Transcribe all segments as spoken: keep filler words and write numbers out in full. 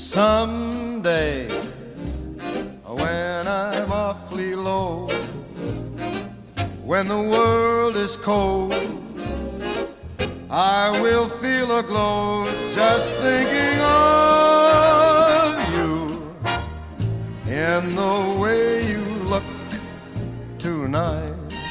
Someday, when I'm awfully low, when the world is cold, I will feel a glow just thinking of you in the way you look tonight.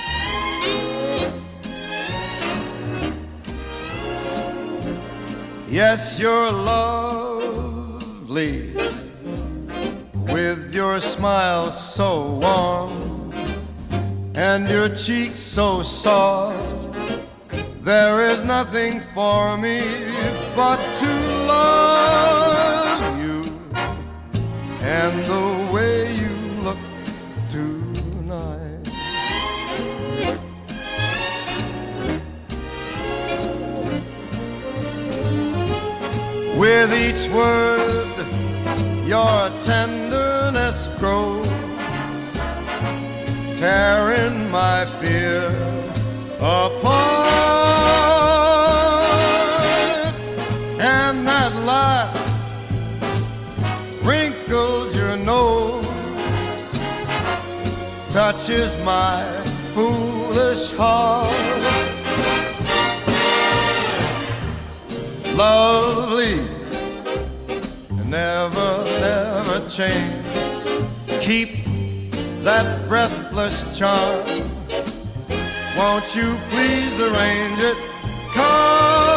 Yes, you're lovely, with your smile so warm and your cheeks so soft. There is nothing for me but to love you and the way you look tonight. With each word your tenderness grows, tearing my fear apart, and that laugh wrinkles your nose, touches my foolish heart. Lovely, never, never change. Keep that breathless charm. Won't you please arrange it? 'Cause